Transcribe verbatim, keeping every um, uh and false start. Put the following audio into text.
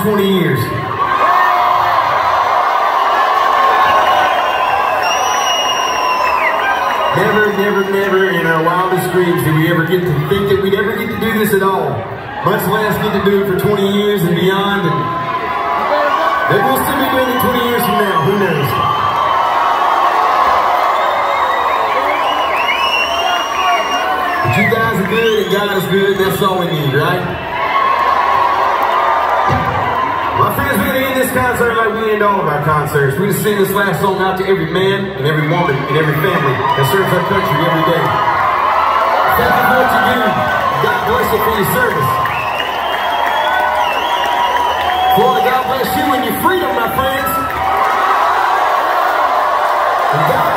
twenty years. Never, never, never in our wildest dreams did we ever get to think that we'd ever get to do this at all. Much less get to do it for twenty years and beyond. And maybe we'll still be doing it twenty years from now, who knows? But you guys are good and God is good, that's all we need, right? My friends, we're gonna end this concert like we end all of our concerts. We're gonna sing this last song out to every man and every woman and every family that serves our country every day. Thank you for what you do. God bless you for your service. Lord, God bless you and your freedom, my friends. And God